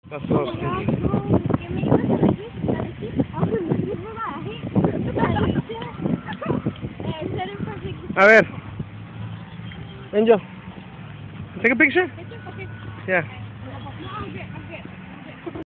That's what I was thinking. A ver. Angel. Take a picture? Yeah.